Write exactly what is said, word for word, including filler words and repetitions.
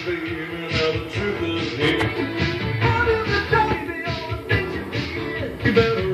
baby, now the truth is here. Out of the baby, all the things you did. You better